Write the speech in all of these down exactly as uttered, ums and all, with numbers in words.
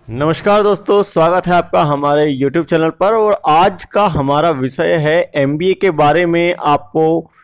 नमस्कार दोस्तों, स्वागत है आपका हमारे YouTube चैनल पर। और आज का हमारा विषय है एम बी ए के बारे में आपको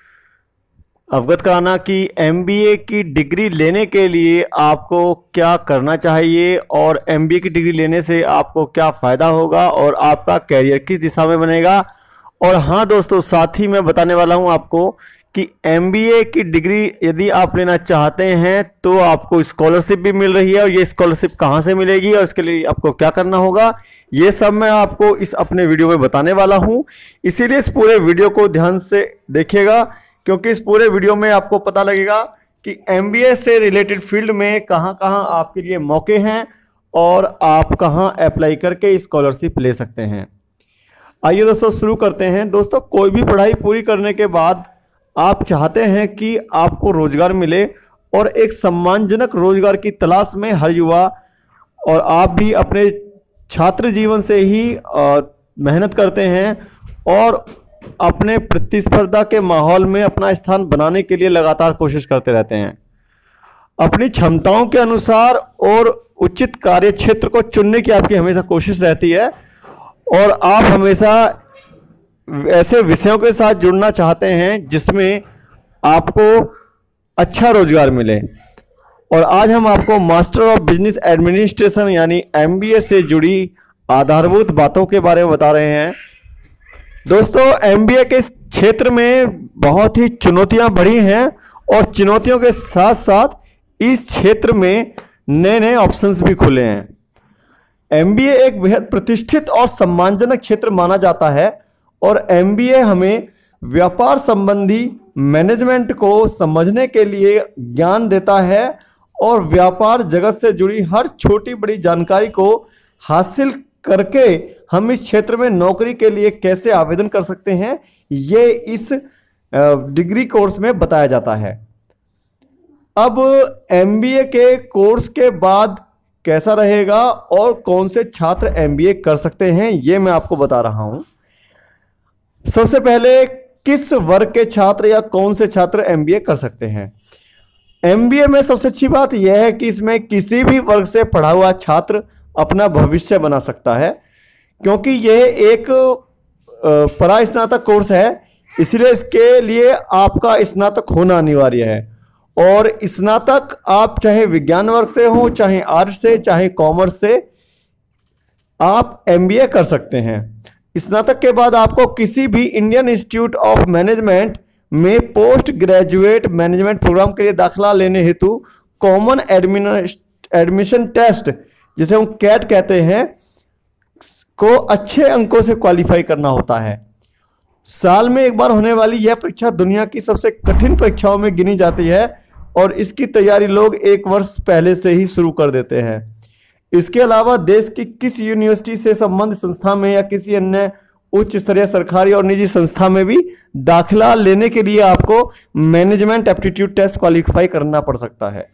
अवगत कराना कि एम बी ए की डिग्री लेने के लिए आपको क्या करना चाहिए और एम बी ए की डिग्री लेने से आपको क्या फ़ायदा होगा और आपका कैरियर किस दिशा में बनेगा। और हाँ दोस्तों, साथ ही मैं बताने वाला हूँ आपको कि एम बी ए की डिग्री यदि आप लेना चाहते हैं तो आपको स्कॉलरशिप भी मिल रही है, और ये स्कॉलरशिप कहाँ से मिलेगी और इसके लिए आपको क्या करना होगा, ये सब मैं आपको इस अपने वीडियो में बताने वाला हूँ। इसीलिए इस पूरे वीडियो को ध्यान से देखिएगा, क्योंकि इस पूरे वीडियो में आपको पता लगेगा कि एम बी ए से रिलेटेड फील्ड में कहाँ कहाँ आपके लिए मौके हैं और आप कहाँ अप्लाई करके स्कॉलरशिप ले सकते हैं। आइए दोस्तों शुरू करते हैं। दोस्तों, कोई भी पढ़ाई पूरी करने के बाद आप चाहते हैं कि आपको रोजगार मिले, और एक सम्मानजनक रोजगार की तलाश में हर युवा और आप भी अपने छात्र जीवन से ही मेहनत करते हैं और अपने प्रतिस्पर्धा के माहौल में अपना स्थान बनाने के लिए लगातार कोशिश करते रहते हैं। अपनी क्षमताओं के अनुसार और उचित कार्य क्षेत्र को चुनने की आपकी हमेशा कोशिश रहती है, और आप हमेशा ऐसे विषयों के साथ जुड़ना चाहते हैं जिसमें आपको अच्छा रोजगार मिले। और आज हम आपको मास्टर ऑफ बिजनेस एडमिनिस्ट्रेशन यानी एम बी ए से जुड़ी आधारभूत बातों के बारे में बता रहे हैं। दोस्तों, एम बी ए के क्षेत्र में बहुत ही चुनौतियां बढ़ी हैं, और चुनौतियों के साथ साथ इस क्षेत्र में नए नए ऑप्शंस भी खुले हैं। एम बी ए एक बेहद प्रतिष्ठित और सम्मानजनक क्षेत्र माना जाता है, और एम बी ए हमें व्यापार संबंधी मैनेजमेंट को समझने के लिए ज्ञान देता है, और व्यापार जगत से जुड़ी हर छोटी बड़ी जानकारी को हासिल करके हम इस क्षेत्र में नौकरी के लिए कैसे आवेदन कर सकते हैं, ये इस डिग्री कोर्स में बताया जाता है। अब एम बी ए के कोर्स के बाद कैसा रहेगा और कौन से छात्र एम बी ए कर सकते हैं, ये मैं आपको बता रहा हूं। सबसे पहले, किस वर्ग के छात्र या कौन से छात्र एम बी ए कर सकते हैं। एम बी ए में सबसे अच्छी बात यह है कि इसमें किसी भी वर्ग से पढ़ा हुआ छात्र अपना भविष्य बना सकता है, क्योंकि यह एक परास्नातक कोर्स है, इसलिए इसके लिए आपका स्नातक होना अनिवार्य है। और स्नातक आप चाहे विज्ञान वर्ग से हो, चाहे आर्ट्स से, चाहे कॉमर्स से, आप एम बी ए कर सकते हैं। स्नातक के बाद आपको किसी भी इंडियन इंस्टीट्यूट ऑफ मैनेजमेंट में पोस्ट ग्रेजुएट मैनेजमेंट प्रोग्राम के लिए दाखिला लेने हेतु कॉमन एडमिशन टेस्ट, जिसे हम कैट कहते हैं, को अच्छे अंकों से क्वालिफाई करना होता है। साल में एक बार होने वाली यह परीक्षा दुनिया की सबसे कठिन परीक्षाओं में गिनी जाती है, और इसकी तैयारी लोग एक वर्ष पहले से ही शुरू कर देते हैं। इसके अलावा देश की किस यूनिवर्सिटी से संबंधित संस्था में या किसी अन्य उच्च स्तरीय सरकारी और निजी संस्था में भी दाखिला लेने के लिए आपको मैनेजमेंट एप्टीट्यूड टेस्ट क्वालिफाई करना पड़ सकता है।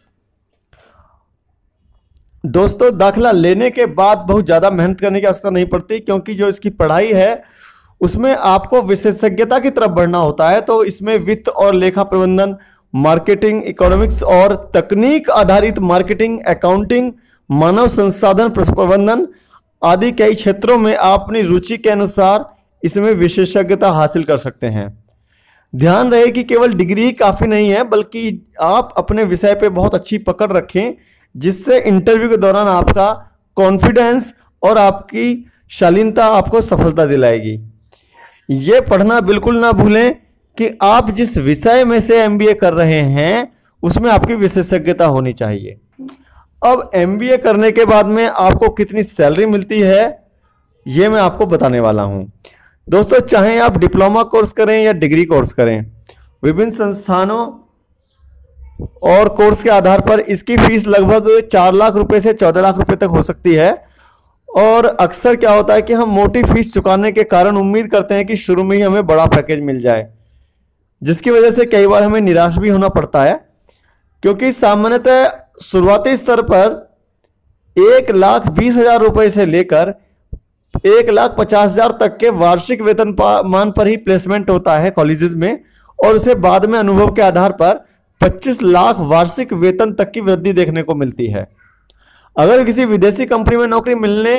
दोस्तों, दाखिला लेने के बाद बहुत ज़्यादा मेहनत करने की आवश्यकता नहीं पड़ती, क्योंकि जो इसकी पढ़ाई है उसमें आपको विशेषज्ञता की तरफ बढ़ना होता है। तो इसमें वित्त और लेखा प्रबंधन, मार्केटिंग, इकोनॉमिक्स और तकनीक आधारित मार्केटिंग, अकाउंटिंग, मानव संसाधन प्रबंधन आदि कई क्षेत्रों में आप अपनी रुचि के अनुसार इसमें विशेषज्ञता हासिल कर सकते हैं। ध्यान रहे कि केवल डिग्री ही काफ़ी नहीं है, बल्कि आप अपने विषय पे बहुत अच्छी पकड़ रखें, जिससे इंटरव्यू के दौरान आपका कॉन्फिडेंस और आपकी शालीनता आपको सफलता दिलाएगी। ये पढ़ना बिल्कुल ना भूलें कि आप जिस विषय में से एम बी ए कर रहे हैं उसमें आपकी विशेषज्ञता होनी चाहिए। अब एम बी ए करने के बाद में आपको कितनी सैलरी मिलती है, ये मैं आपको बताने वाला हूं। दोस्तों, चाहे आप डिप्लोमा कोर्स करें या डिग्री कोर्स करें, विभिन्न संस्थानों और कोर्स के आधार पर इसकी फीस लगभग चार लाख रुपए से चौदह लाख रुपए तक हो सकती है। और अक्सर क्या होता है कि हम मोटी फीस चुकाने के कारण उम्मीद करते हैं कि शुरू में ही हमें बड़ा पैकेज मिल जाए, जिसकी वजह से कई बार हमें निराश भी होना पड़ता है, क्योंकि सामान्यतः शुरुआती स्तर पर एक लाख बीस हजार रुपये से लेकर एक लाख पचास हजार तक के वार्षिक वेतन मान पर ही प्लेसमेंट होता है कॉलेजेस में, और उसे बाद में अनुभव के आधार पर पच्चीस लाख वार्षिक वेतन तक की वृद्धि देखने को मिलती है। अगर किसी विदेशी कंपनी में नौकरी मिलने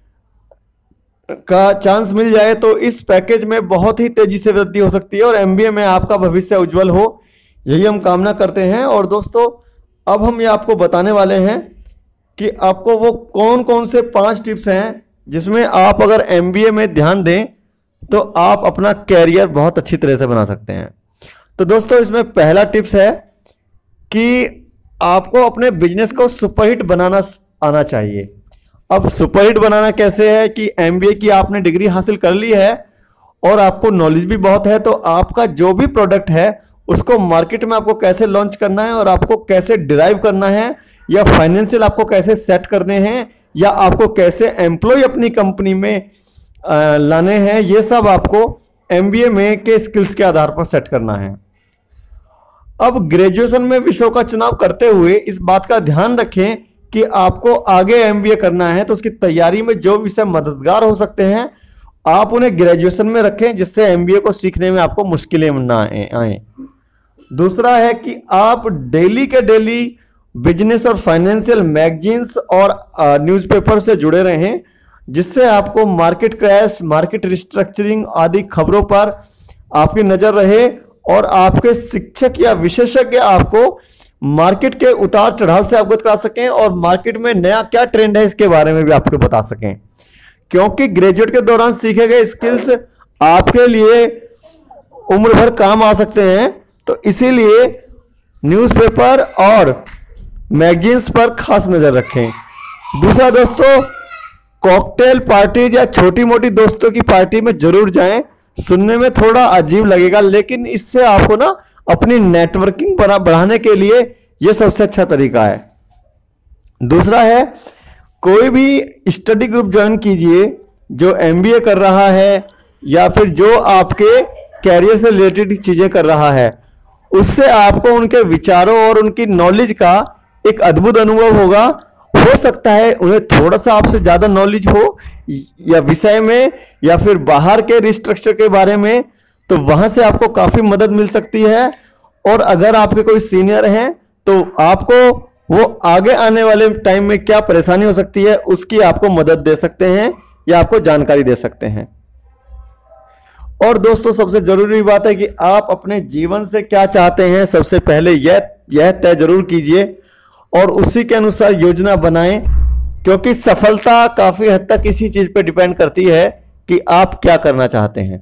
का चांस मिल जाए तो इस पैकेज में बहुत ही तेजी से वृद्धि हो सकती है और एमबीए में आपका भविष्य उज्जवल हो, यही हम कामना करते हैं। और दोस्तों अब हम ये आपको बताने वाले हैं कि आपको वो कौन कौन से पांच टिप्स हैं जिसमें आप अगर एमबीए में ध्यान दें तो आप अपना कैरियर बहुत अच्छी तरह से बना सकते हैं। तो दोस्तों इसमें पहला टिप्स है कि आपको अपने बिजनेस को सुपरहिट बनाना आना चाहिए। अब सुपरहिट बनाना कैसे है कि एमबीए की आपने डिग्री हासिल कर ली है और आपको नॉलेज भी बहुत है, तो आपका जो भी प्रोडक्ट है उसको मार्केट में आपको कैसे लॉन्च करना है और आपको कैसे डिराइव करना है, या फाइनेंशियल आपको कैसे सेट करने हैं, या आपको कैसे एम्प्लॉय अपनी कंपनी में आ, लाने हैं, ये सब आपको एमबीए में के स्किल्स के आधार पर सेट करना है। अब ग्रेजुएशन में विषयों का चुनाव करते हुए इस बात का ध्यान रखें कि आपको आगे एमबीए करना है तो उसकी तैयारी में जो विषय मददगार हो सकते हैं आप उन्हें ग्रेजुएशन में रखें, जिससे एमबीए को सीखने में आपको मुश्किलें ना आए। दूसरा है कि आप डेली के डेली बिजनेस और फाइनेंशियल मैगजीन्स और न्यूज़पेपर से जुड़े रहें, जिससे आपको मार्केट क्रैश, मार्केट रिस्ट्रक्चरिंग आदि खबरों पर आपकी नजर रहे और आपके शिक्षक या विशेषज्ञ आपको मार्केट के उतार चढ़ाव से अवगत करा सकें और मार्केट में नया क्या ट्रेंड है इसके बारे में भी आपको बता सकें, क्योंकि ग्रेजुएट के दौरान सीखे गए स्किल्स आपके लिए उम्र भर काम आ सकते हैं। तो इसीलिए न्यूज़पेपर और मैगजीन्स पर खास नजर रखें। दूसरा दोस्तों, कॉकटेल पार्टी या छोटी मोटी दोस्तों की पार्टी में जरूर जाएं। सुनने में थोड़ा अजीब लगेगा लेकिन इससे आपको ना अपनी नेटवर्किंग बढ़ाने के लिए यह सबसे अच्छा तरीका है। दूसरा है, कोई भी स्टडी ग्रुप ज्वाइन कीजिए जो एमबीए कर रहा है या फिर जो आपके कैरियर से रिलेटेड चीजें कर रहा है, उससे आपको उनके विचारों और उनकी नॉलेज का एक अद्भुत अनुभव होगा। हो सकता है उन्हें थोड़ा सा आपसे ज्यादा नॉलेज हो या विषय में या फिर बाहर के रिस्ट्रक्चर के बारे में, तो वहां से आपको काफी मदद मिल सकती है। और अगर आपके कोई सीनियर हैं तो आपको वो आगे आने वाले टाइम में क्या परेशानी हो सकती है उसकी आपको मदद दे सकते हैं या आपको जानकारी दे सकते हैं। और दोस्तों सबसे जरूरी बात है कि आप अपने जीवन से क्या चाहते हैं, सबसे पहले यह यह तय जरूर कीजिए और उसी के अनुसार योजना बनाएं, क्योंकि सफलता काफी हद तक इसी चीज पे डिपेंड करती है कि आप क्या करना चाहते हैं।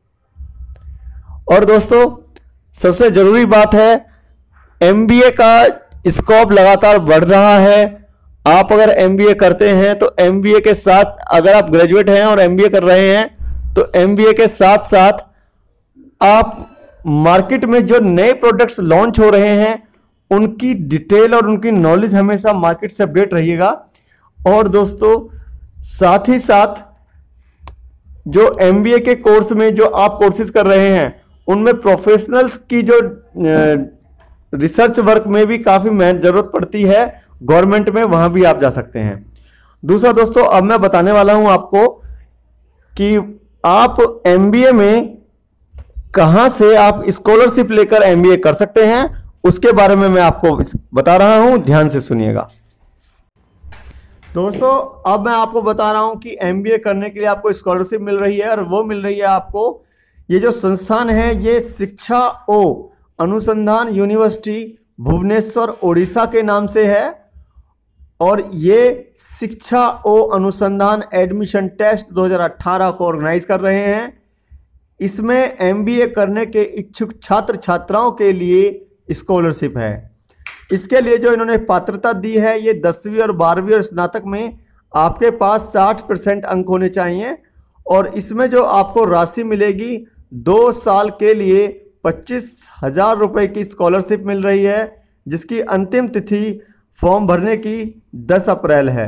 और दोस्तों सबसे जरूरी बात है, एमबीए का स्कोप लगातार बढ़ रहा है। आप अगर एमबीए करते हैं तो एमबीए के साथ, अगर आप ग्रेजुएट हैं और एमबीए कर रहे हैं तो एमबीए के साथ साथ आप मार्केट में जो नए प्रोडक्ट्स लॉन्च हो रहे हैं उनकी डिटेल और उनकी नॉलेज हमेशा मार्केट से अपडेट रहिएगा। और दोस्तों साथ ही साथ जो एमबीए के कोर्स में जो आप कोर्सेज कर रहे हैं उनमें प्रोफेशनल्स की जो रिसर्च वर्क में भी काफी मेहनत जरूरत पड़ती है गवर्नमेंट में, वहां भी आप जा सकते हैं। दूसरा दोस्तों, अब मैं बताने वाला हूं आपको कि आप एमबीए में कहां से आप स्कॉलरशिप लेकर एमबीए कर सकते हैं, उसके बारे में मैं आपको बता रहा हूं, ध्यान से सुनिएगा। दोस्तों अब मैं आपको बता रहा हूं कि एमबीए करने के लिए आपको स्कॉलरशिप मिल रही है और वो मिल रही है आपको, ये जो संस्थान है ये शिक्षा ओ अनुसंधान यूनिवर्सिटी भुवनेश्वर ओडिशा के नाम से है। और ये शिक्षा ओ अनुसंधान एडमिशन टेस्ट दो हज़ार अठारह को ऑर्गेनाइज कर रहे हैं। इसमें एमबीए करने के इच्छुक छात्र छात्राओं के लिए स्कॉलरशिप है। इसके लिए जो इन्होंने पात्रता दी है, ये दसवीं और बारहवीं और स्नातक में आपके पास साठ परसेंट अंक होने चाहिए। और इसमें जो आपको राशि मिलेगी, दो साल के लिए पच्चीस हजार रुपये की स्कॉलरशिप मिल रही है, जिसकी अंतिम तिथि फॉर्म भरने की दस अप्रैल है।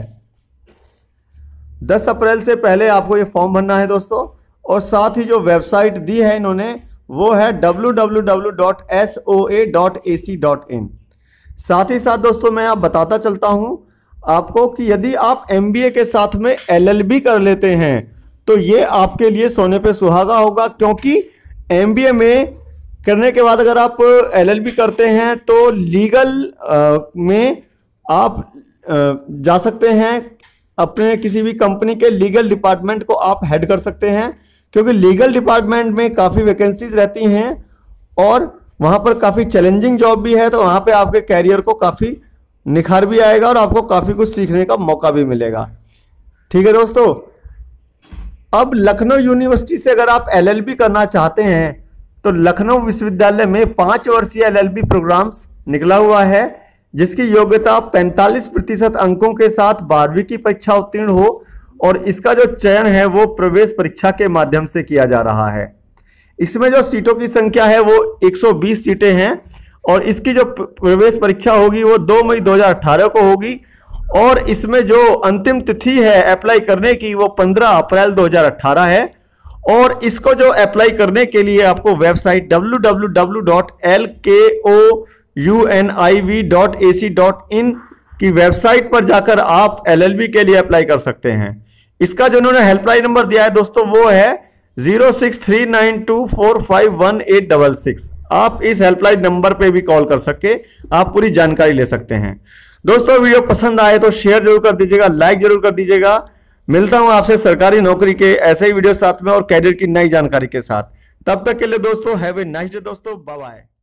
दस अप्रैल से पहले आपको ये फॉर्म भरना है दोस्तों। और साथ ही जो वेबसाइट दी है इन्होंने वो है W W W dot S O A dot A C dot in. साथ ही साथ दोस्तों मैं आप बताता चलता हूं आपको कि यदि आप एमबीए के साथ में एलएलबी कर लेते हैं तो ये आपके लिए सोने पे सुहागा होगा, क्योंकि एमबीए में करने के बाद अगर आप एलएलबी करते हैं तो लीगल आ, में आप जा सकते हैं, अपने किसी भी कंपनी के लीगल डिपार्टमेंट को आप हेड कर सकते हैं, क्योंकि लीगल डिपार्टमेंट में काफ़ी वैकेंसीज रहती हैं और वहाँ पर काफ़ी चैलेंजिंग जॉब भी है। तो वहाँ पे आपके कैरियर को काफ़ी निखार भी आएगा और आपको काफ़ी कुछ सीखने का मौका भी मिलेगा। ठीक है दोस्तों, अब लखनऊ यूनिवर्सिटी से अगर आप एलएलबी करना चाहते हैं तो लखनऊ विश्वविद्यालय में पाँच वर्षीय एलएलबी प्रोग्राम्स निकला हुआ है, जिसकी योग्यता पैंतालीस प्रतिशत अंकों के साथ बारहवीं की परीक्षा उत्तीर्ण हो और इसका जो चयन है वो प्रवेश परीक्षा के माध्यम से किया जा रहा है। इसमें जो सीटों की संख्या है वो एक सौ बीस सीटें हैं और इसकी जो प्रवेश परीक्षा होगी वो दो मई दो हज़ार अठारह को होगी और इसमें जो अंतिम तिथि है अप्लाई करने की वो पंद्रह अप्रैल दो हज़ार अठारह है। और इसको जो अप्लाई करने के लिए आपको website W W W dot L K O U N I V dot A C dot in की वेबसाइट पर जाकर आप एलएलबी के लिए अप्लाई कर सकते हैं। इसका जो उन्होंने हेल्पलाइन नंबर दिया है दोस्तों वो है zero six three nine two four five one eight double six. आप इस हेल्पलाइन नंबर पे भी कॉल कर सके आप पूरी जानकारी ले सकते हैं। दोस्तों वीडियो पसंद आए तो शेयर जरूर कर दीजिएगा, लाइक जरूर कर दीजिएगा। मिलता हूं आपसे सरकारी नौकरी के ऐसे ही वीडियो साथ में और कैरियर की नई जानकारी के साथ। तब तक के लिए दोस्तों हैव ए नाइस डे दोस्तों, बाय बाय।